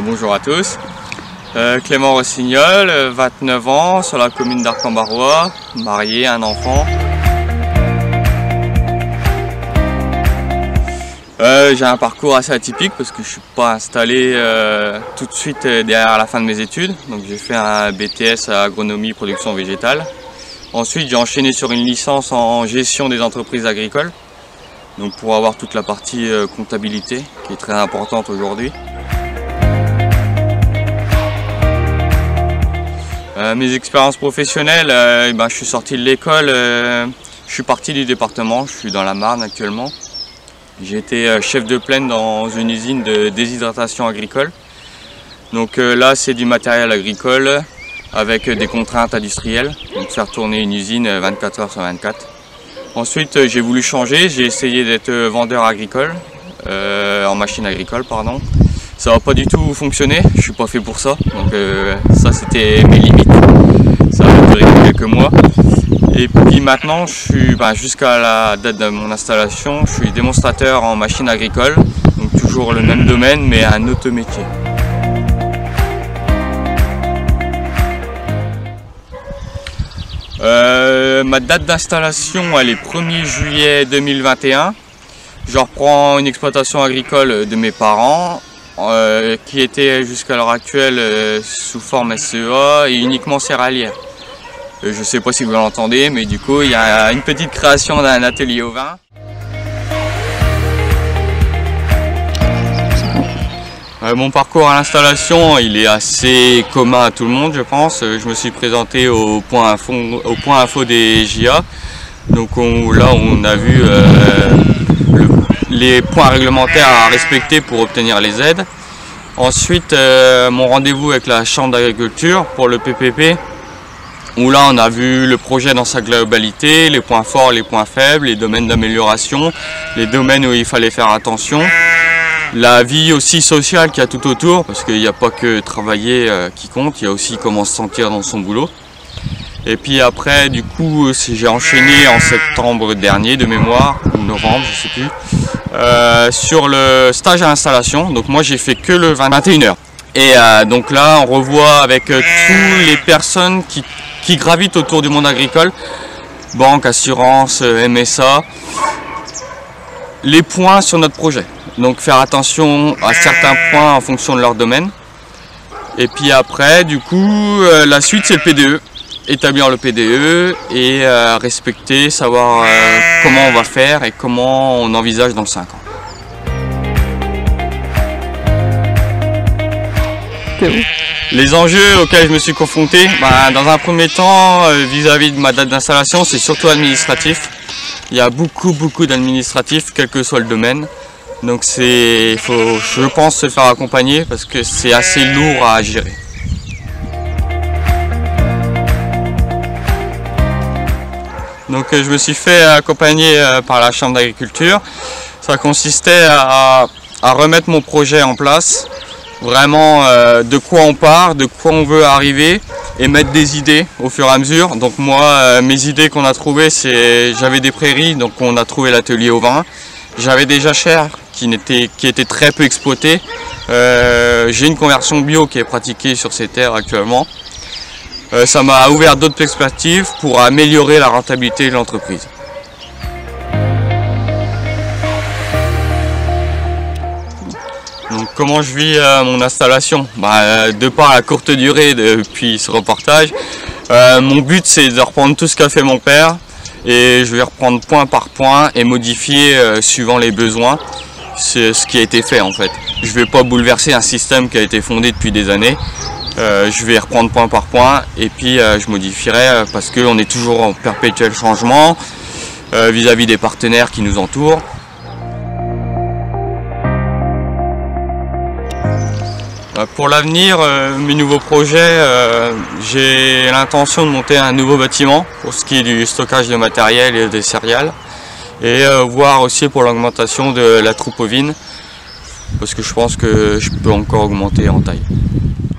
Bonjour à tous. Clément Rossignol, 29 ans, sur la commune d'Arc-en-Barrois, marié, un enfant. J'ai un parcours assez atypique parce que je ne suis pas installé tout de suite derrière la fin de mes études. Donc j'ai fait un BTS à agronomie production végétale. Ensuite j'ai enchaîné sur une licence en gestion des entreprises agricoles. Donc pour avoir toute la partie comptabilité qui est très importante aujourd'hui. Mes expériences professionnelles, je suis sorti de l'école, je suis parti du département, je suis dans la Marne actuellement. J'ai été chef de plaine dans une usine de déshydratation agricole. Donc là c'est du matériel agricole avec des contraintes industrielles, donc faire tourner une usine 24 heures sur 24. Ensuite j'ai voulu changer, j'ai essayé d'être vendeur agricole, en machine agricole pardon. Ça n'a pas du tout fonctionné, je suis pas fait pour ça, donc ça c'était mes limites. Ça a duré quelques mois. Et puis maintenant, je suis jusqu'à la date de mon installation, je suis démonstrateur en machine agricole, donc toujours le même domaine mais un autre métier. Ma date d'installation elle est 1er juillet 2021. Je reprends une exploitation agricole de mes parents. Qui était jusqu'à l'heure actuelle sous forme SEA et uniquement céréalière. Je ne sais pas si vous l'entendez, mais du coup il y a une petite création d'un atelier au vin. Mon parcours à l'installation il est assez commun à tout le monde je pense. Je me suis présenté au point info des JA. Donc là on a vu les points réglementaires à respecter pour obtenir les aides. Ensuite, mon rendez-vous avec la chambre d'agriculture pour le PPP, où là on a vu le projet dans sa globalité, les points forts, les points faibles, les domaines d'amélioration, les domaines où il fallait faire attention, la vie aussi sociale qu'il y a tout autour, parce qu'il n'y a pas que travailler qui compte, il y a aussi comment se sentir dans son boulot. Et puis après, du coup, j'ai enchaîné en septembre dernier de mémoire, ou novembre, je sais plus, sur le stage à l'installation. Donc moi j'ai fait que le 21h. Et donc là on revoit avec toutes les personnes qui gravitent autour du monde agricole, banque, assurance, MSA, les points sur notre projet. Donc faire attention à certains points en fonction de leur domaine. Et puis après, du coup, la suite c'est le PDE. Établir le PDE et respecter, savoir comment on va faire et comment on envisage dans 5 ans. Les enjeux auxquels je me suis confronté, dans un premier temps, vis-à-vis de ma date d'installation, c'est surtout administratif. Il y a beaucoup d'administratifs, quel que soit le domaine. Donc il faut, je pense, se faire accompagner parce que c'est assez lourd à gérer. Donc je me suis fait accompagner par la chambre d'agriculture. Ça consistait à remettre mon projet en place, vraiment de quoi on part, de quoi on veut arriver et mettre des idées au fur et à mesure. Donc moi, mes idées qu'on a trouvées, j'avais des prairies, donc on a trouvé l'atelier au vin. J'avais des jachères qui étaient très peu exploitées. J'ai une conversion bio qui est pratiquée sur ces terres actuellement. Ça m'a ouvert d'autres perspectives pour améliorer la rentabilité de l'entreprise. Donc comment je vis mon installation? De par la courte durée depuis ce reportage, mon but c'est de reprendre tout ce qu'a fait mon père et je vais reprendre point par point et modifier suivant les besoins. C'est ce qui a été fait en fait. Je ne vais pas bouleverser un système qui a été fondé depuis des années. Je vais reprendre point par point et puis je modifierai parce qu'on est toujours en perpétuel changement vis-à-vis des partenaires qui nous entourent. Pour l'avenir, mes nouveaux projets, j'ai l'intention de monter un nouveau bâtiment pour ce qui est du stockage de matériel et des céréales et voir aussi pour l'augmentation de la troupe ovine parce que je pense que je peux encore augmenter en taille.